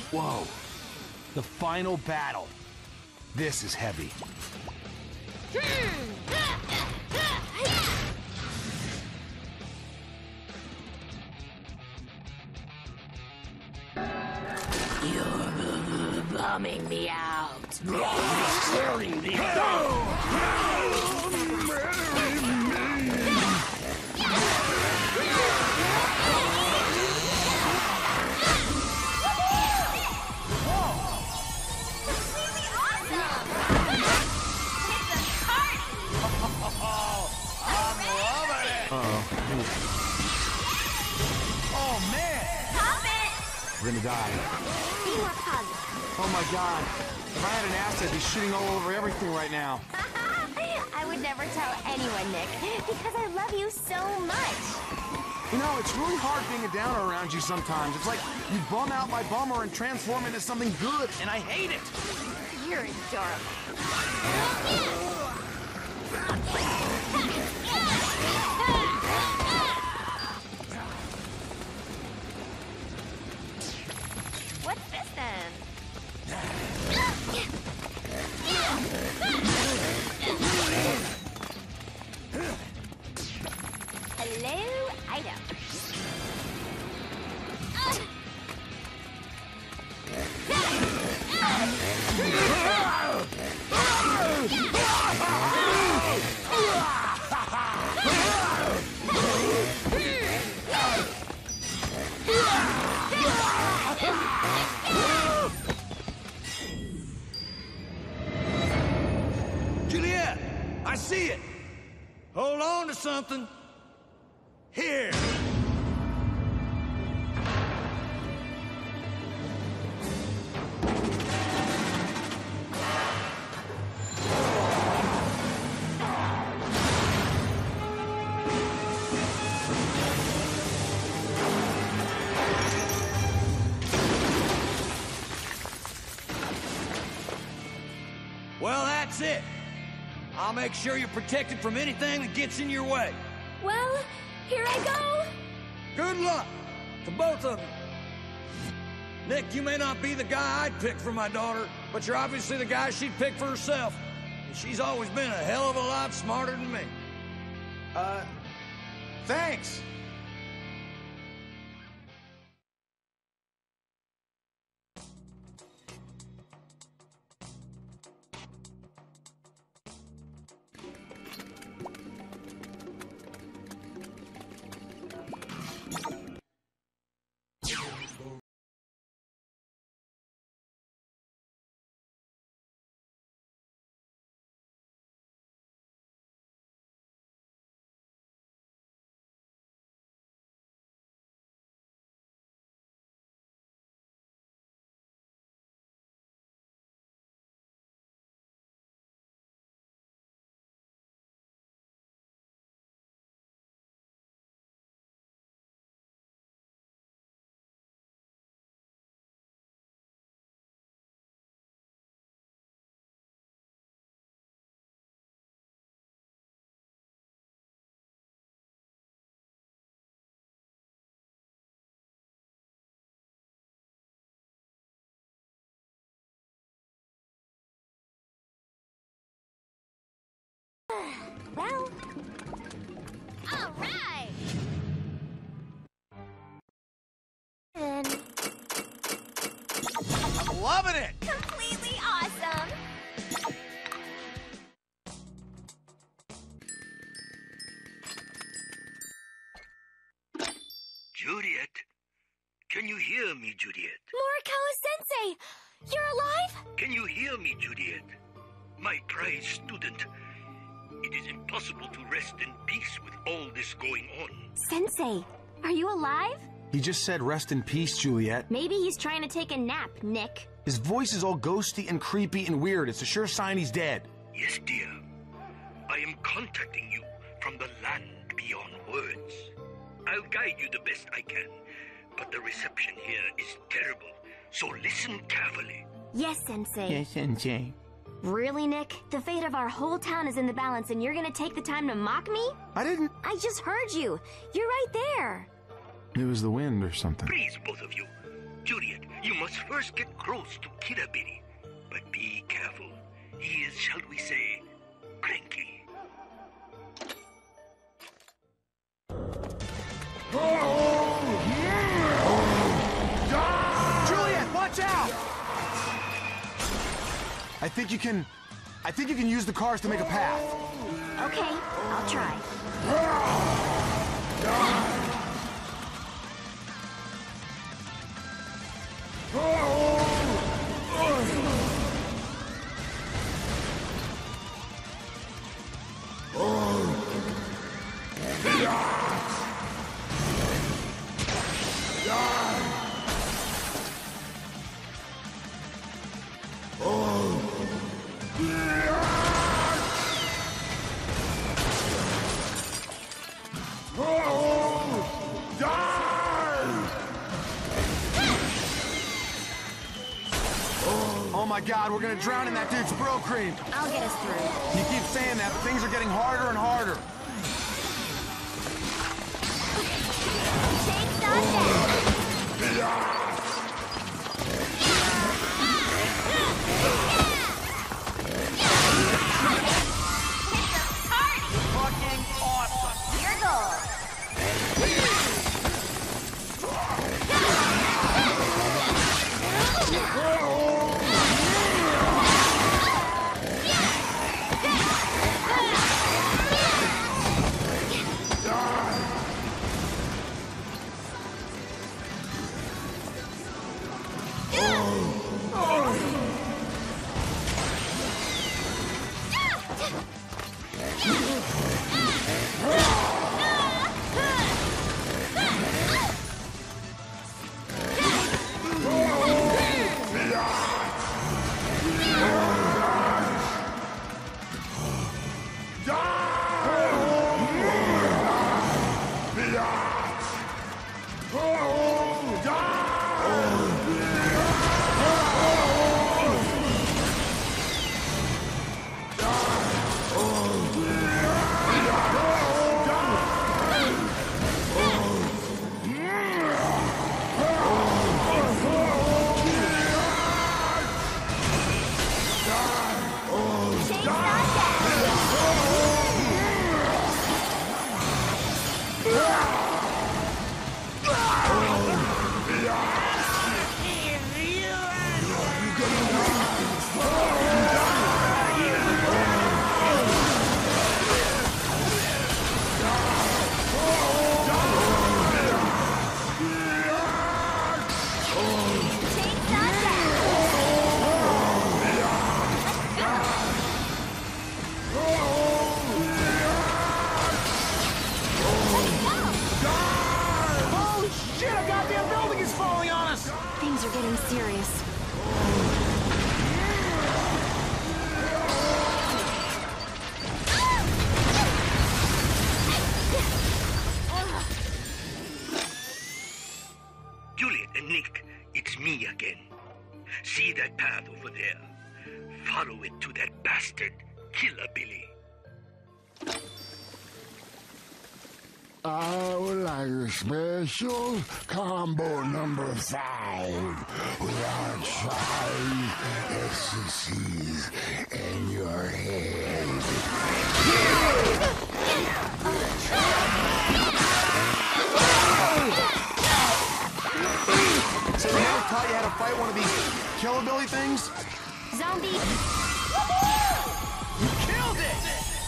Whoa. The final battle. This is heavy. You're bumming me out. Staring me We're gonna die. Be more positive. Oh my god. If I had an ass, I'd be shitting all over everything right now. I would never tell anyone, Nick, because I love you so much. You know, it's really hard being a downer around you sometimes. It's like you bum out my bummer and transform into something good, and I hate it. You're adorable. What's this then? Hello, item. Juliet, I see it. Hold on to something. Here. Well, that's it. I'll make sure you're protected from anything that gets in your way. Well, here I go. Good luck to both of you. Nick, you may not be the guy I'd pick for my daughter, but you're obviously the guy she'd pick for herself. And she's always been a hell of a lot smarter than me. Thanks. Well, all right. And I'm loving it. completely awesome. Juliet? Can you hear me, Juliet? Morikawa-sensei, you're alive? Can you hear me, Juliet? My prize student. It is impossible to rest in peace with all this going on. Sensei, are you alive? He just said rest in peace, Juliet. Maybe he's trying to take a nap, Nick. His voice is all ghosty and creepy and weird. It's a sure sign he's dead. Yes, dear. I am contacting you from the land beyond words. I'll guide you the best I can, but the reception here is terrible, so listen carefully. Yes, Sensei. Yes, Sensei. Really, Nick? The fate of our whole town is in the balance and you're gonna take the time to mock me? I didn't... I just heard you. You're right there. It was the wind or something. Please, both of you. Juliet, You must first get close to Killer Billy. But be careful. He is, shall we say, cranky. Juliet, watch out! I think you can use the cars to make a path. Okay, I'll try. Oh my God, we're gonna drown in that dude's bro cream. I'll get us through. You keep saying that, but things are getting harder and harder. Take that down. Fucking awesome. Your goal. Things are getting serious. Juliet and Nick, it's me again. See that path over there? Follow it to that bastard, Killer Billy. I would like a special combo number 5 without 5 ecstasies in your head. So they never taught you how to fight one of these Killer Billy things? Zombie. You killed it!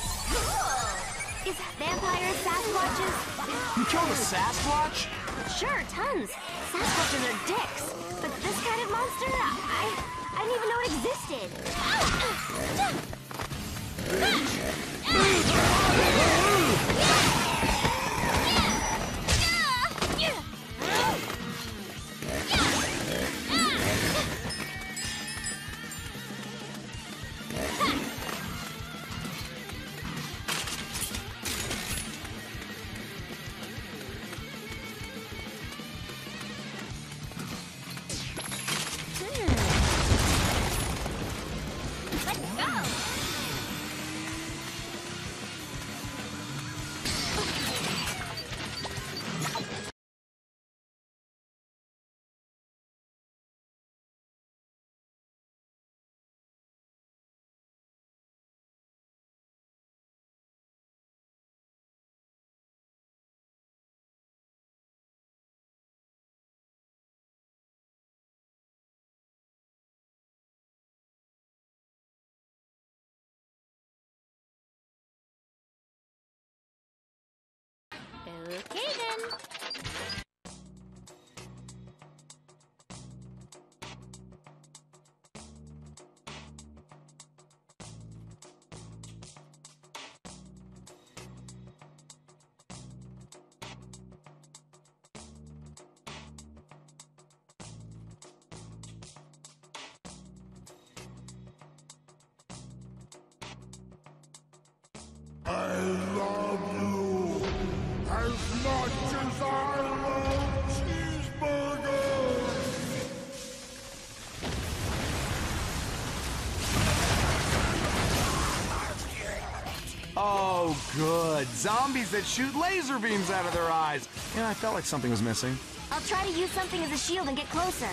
Is vampires Sasquatches? You killed a Sasquatch? Sure, tons. Sasquatches are dicks. But this kind of monster, I didn't even know it Okay then. I love you as much as I love cheeseburgers! Oh, good. Zombies that shoot laser beams out of their eyes. Yeah, I felt like something was missing. I'll try to use something as a shield and get closer.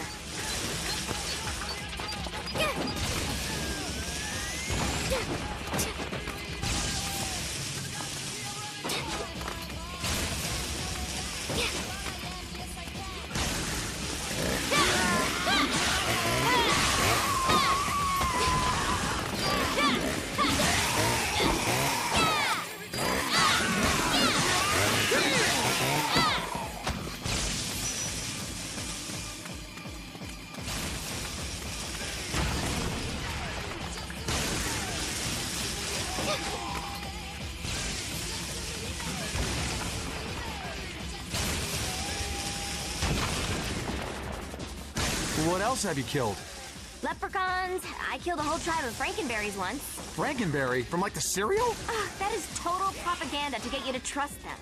What else have you killed? Leprechauns. I killed a whole tribe of Frankenberries once. Frankenberry? From like the cereal? Ugh, that is total propaganda to get you to trust them.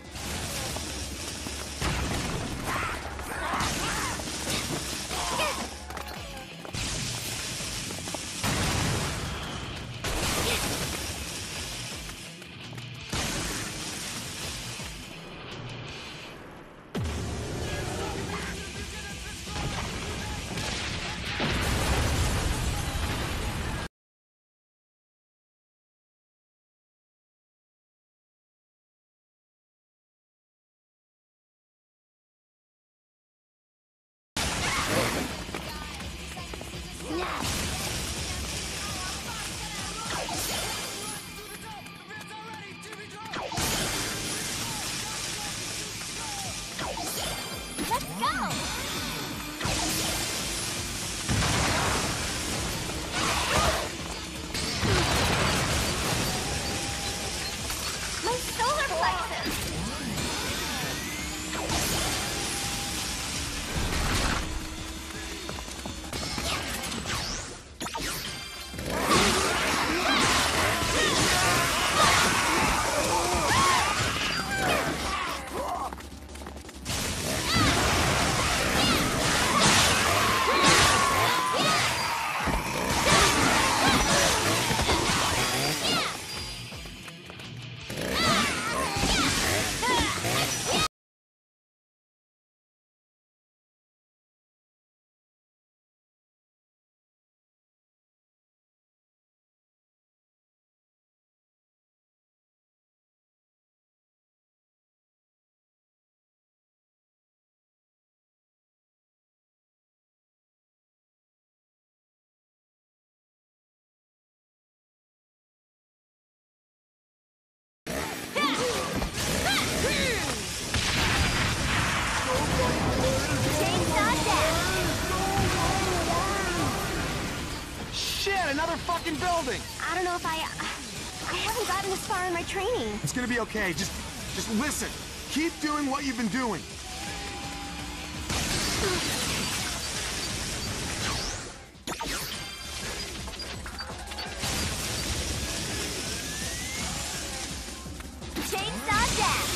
Let's go! My solar plexus! Shit, another fucking building! I don't know if I haven't gotten this far in my training. It's gonna be okay. Just listen. Keep doing what you've been doing. Chainsaw Dash!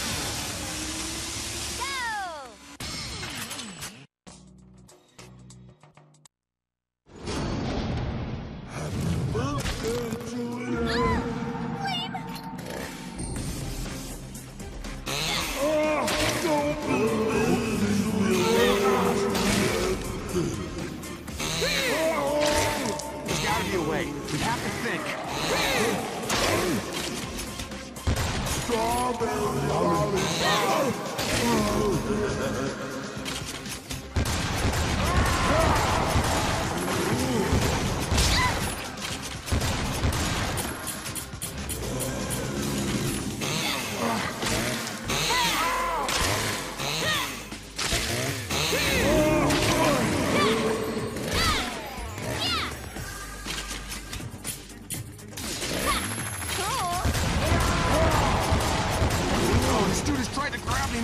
Don't believe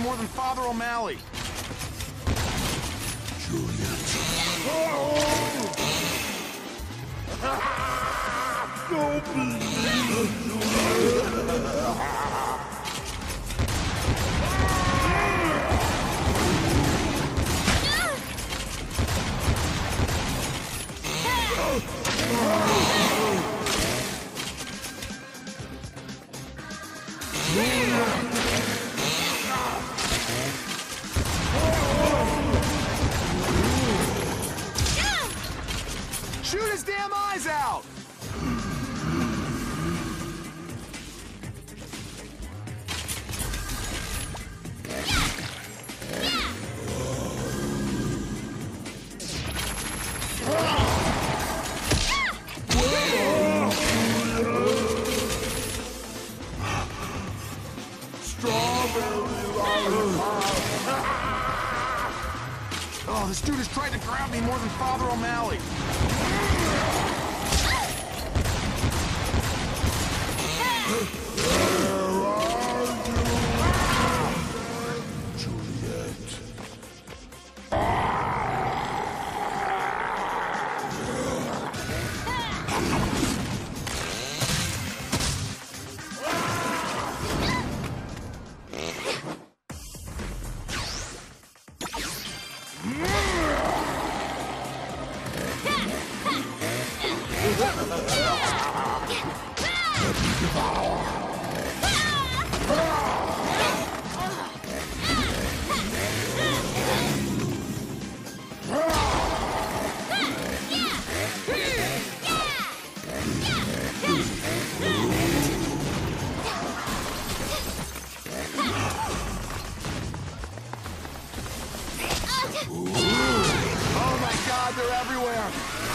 more than Father O'Malley. Shoot his damn eyes out! Oh, this dude has tried to grab me more than Father O'Malley. Oh my God, they're everywhere!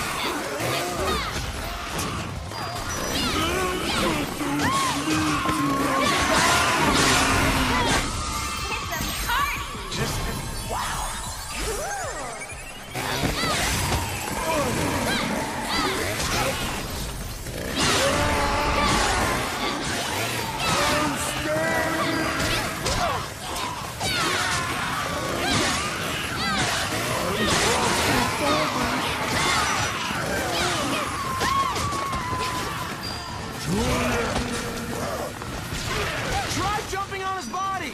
Try jumping on his body!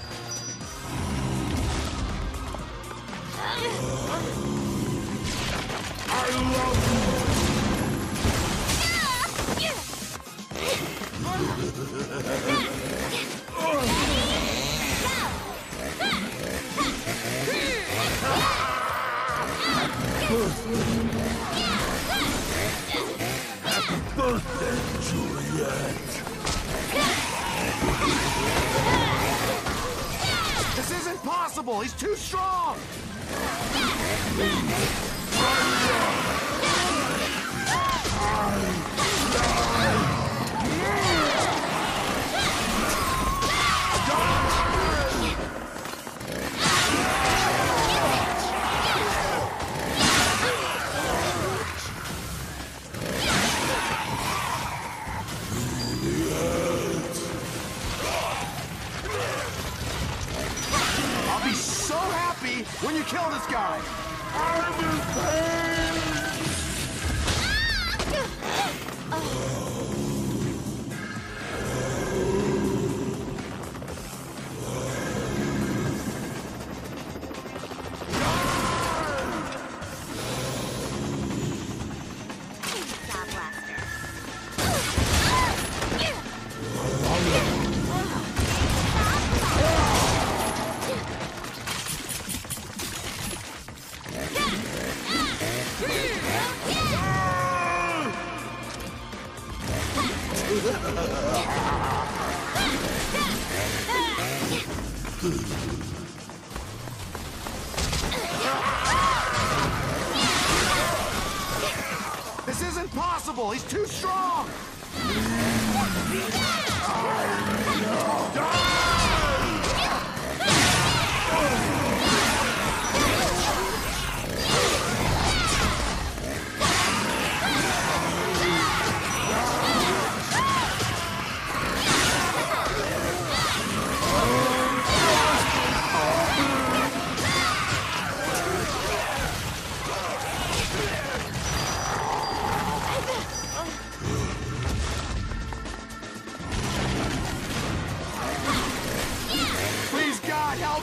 I love Happy birthday, Juliet! This isn't possible! He's too strong! I'll be so happy when you kill this guy! I'm in pain! Stop, Blaster. This isn't possible! He's too strong!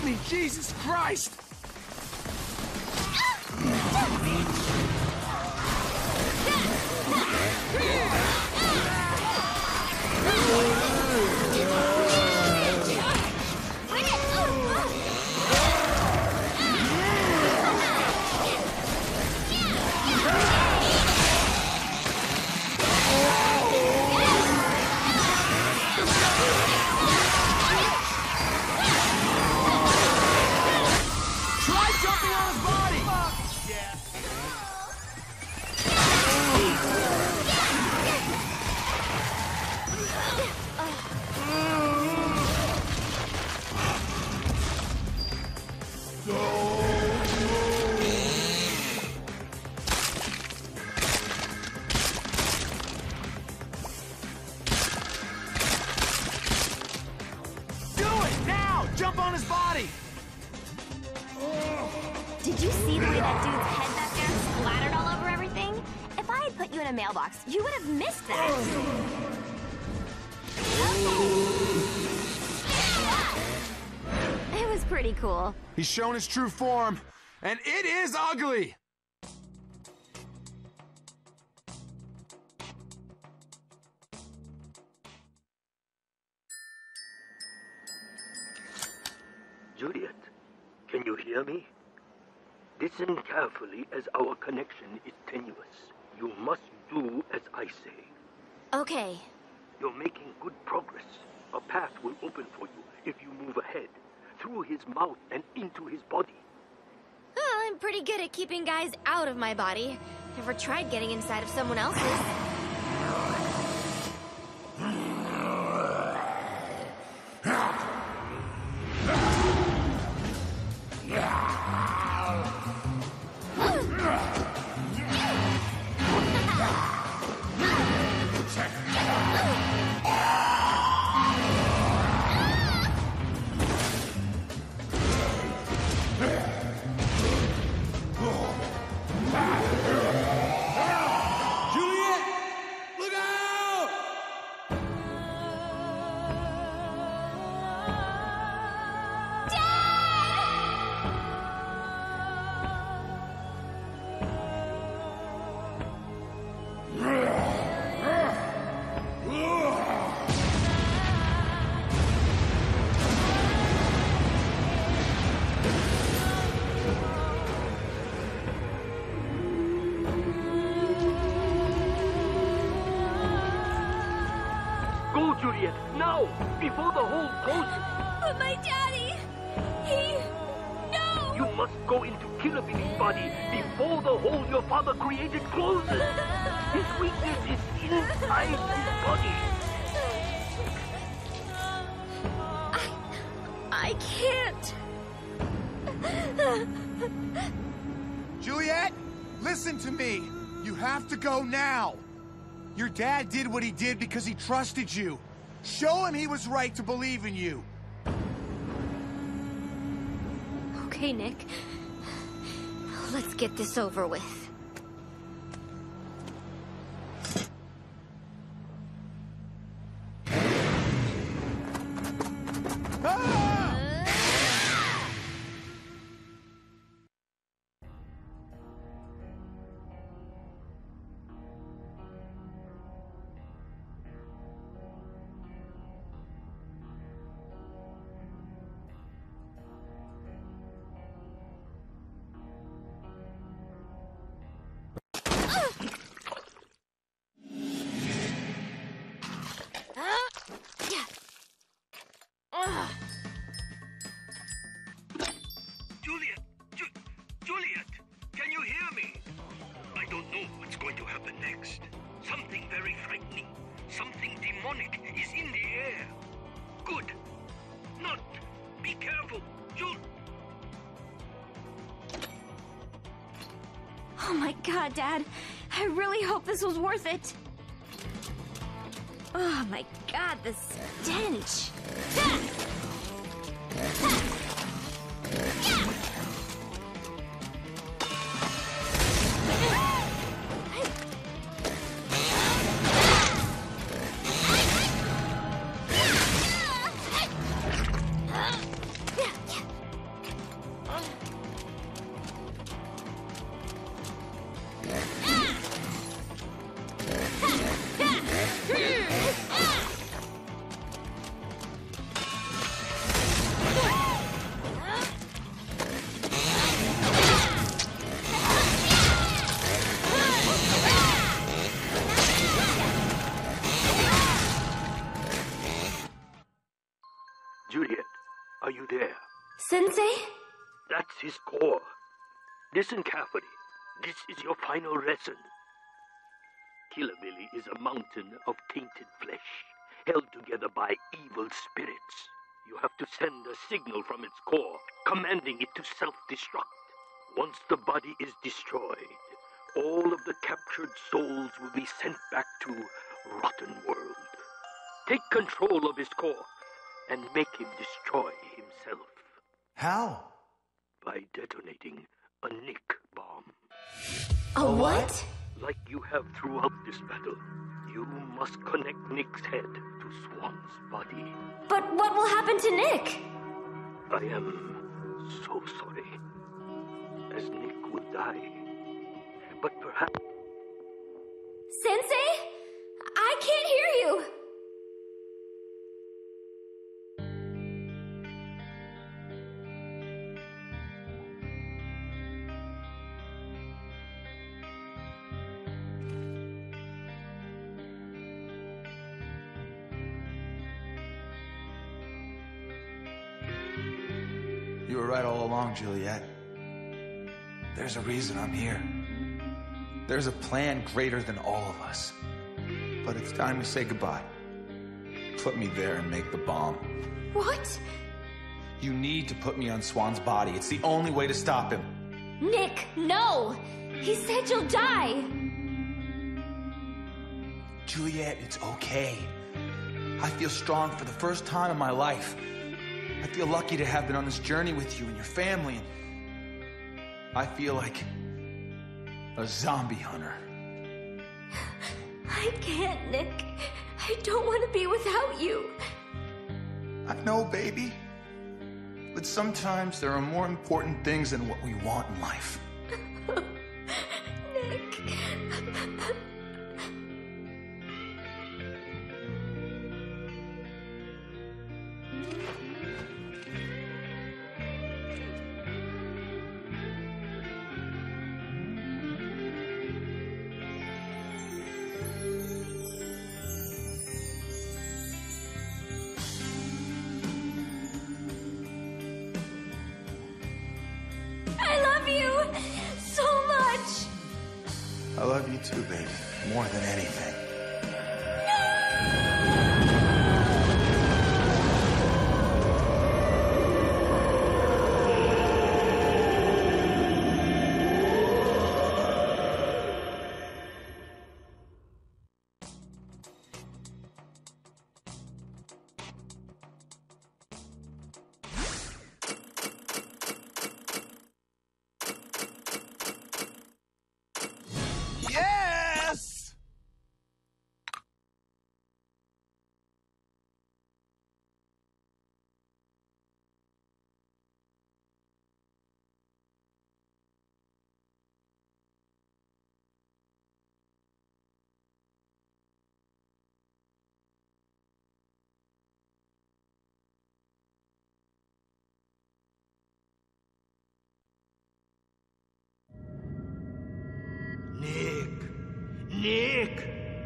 me! Jesus Christ! Jump on his body! Did you see the way that dude's head back there splattered all over everything? If I had put you in a mailbox, you would have missed that. It was pretty cool. He's shown his true form, and it is ugly! Juliet, can you hear me? Listen carefully as our connection is tenuous. You must do as I say. Okay. You're making good progress. A path will open for you if you move ahead, through his mouth and into his body. Well, I'm pretty good at keeping guys out of my body. Never tried getting inside of someone else's. Juliet, now! Before the hole closes! But my daddy... No! You must go into Killer Billy's body before the hole your father created closes! His weakness is inside his body! I can't... Juliet, listen to me! You have to go now! Your dad did what he did because he trusted you. Show him he was right to believe in you. Okay, Nick. Let's get this over with. Juliet, can you hear me? I don't know what's going to happen next. Something very frightening, something demonic is in the air. Good. Not. Be careful, Oh my god, Dad. I really hope this was worth it. Oh my god, the stench. That's his core. Listen carefully. This is your final lesson. Killer Billy is a mountain of tainted flesh, held together by evil spirits. You have to send a signal from its core, commanding it to self-destruct. Once the body is destroyed, all of the captured souls will be sent back to Rotten World. Take control of his core and make him destroy himself. How? By detonating a Nick bomb. A what? Like you have throughout this battle, you must connect Nick's head to Swan's body. But what will happen to Nick? I am so sorry, as Nick would die. But perhaps... Sensei? I can't hear you! You were right all along, Juliet. There's a reason I'm here. There's a plan greater than all of us. But it's time to say goodbye. Put me there and make the bomb. What? You need to put me on Swan's body. It's the only way to stop him. Nick, no! He said you'll die! Juliet, it's okay. I feel strong for the first time in my life. I feel lucky to have been on this journey with you and your family. And I feel like a zombie hunter. I can't, Nick. I don't want to be without you. I know, baby. But sometimes there are more important things than what we want in life. Nick. I love you too, baby. More than anything. Yes! Nick!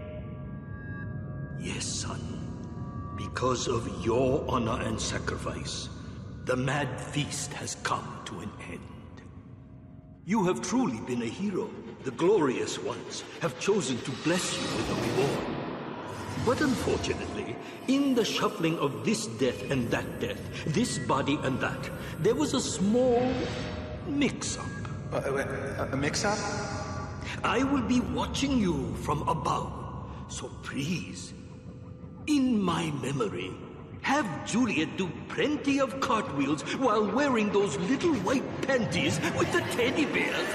Yes, son. Because of your honor and sacrifice, the mad feast has come to an end. You have truly been a hero. The glorious ones have chosen to bless you with a reward. But unfortunately, in the shuffling of this death and that death, this body and that, there was a small mix-up. A mix-up? I will be watching you from above, so please, in my memory, have Juliet do plenty of cartwheels while wearing those little white panties with the teddy bears.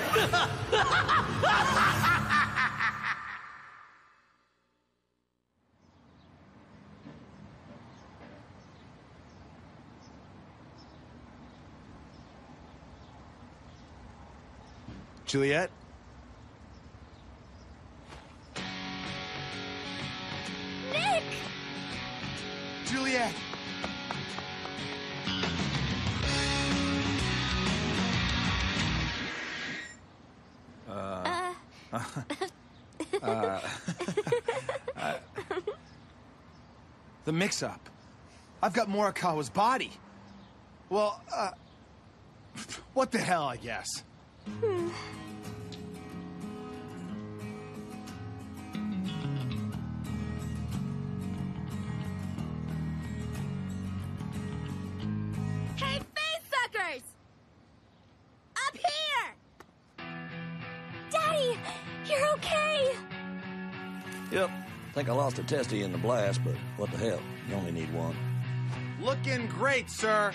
Juliet? Nick! Juliet! The mix-up. I've got Morikawa's body. Well, What the hell, I guess. Hey, face suckers! Up here! Daddy, you're okay! Yep. Think I lost a testy in the blast, but what the hell? You only need one. Looking great, sir.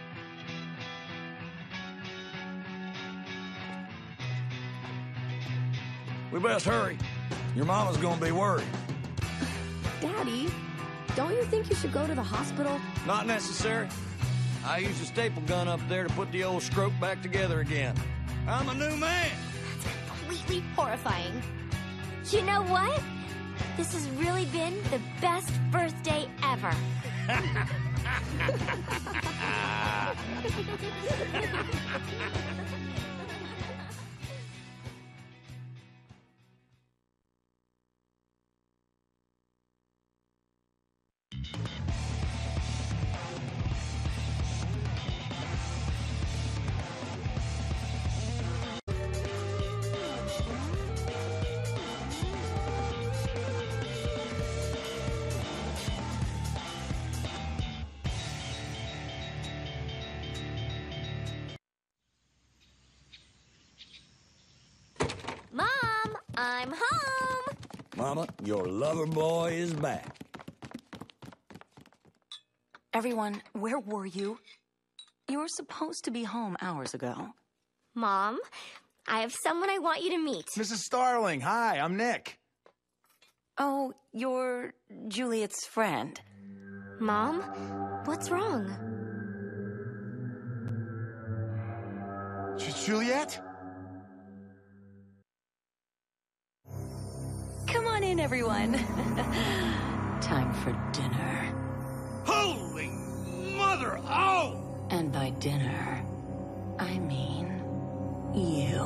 We best hurry. Your mama's gonna be worried. Daddy, don't you think you should go to the hospital? Not necessary. I used a staple gun up there to put the old stroke back together again. I'm a new man. Completely horrifying. You know what? This has really been the best birthday ever. Mom, I'm home. Mama, your lover boy is back. Everyone, where were you? You were supposed to be home hours ago. Mom, I have someone I want you to meet. Mrs. Starling, hi, I'm Nick. Oh, you're Juliet's friend. Mom, what's wrong? Juliet? Come on in, everyone. Time for dinner. Holy mother! Oh! And by dinner, I mean you.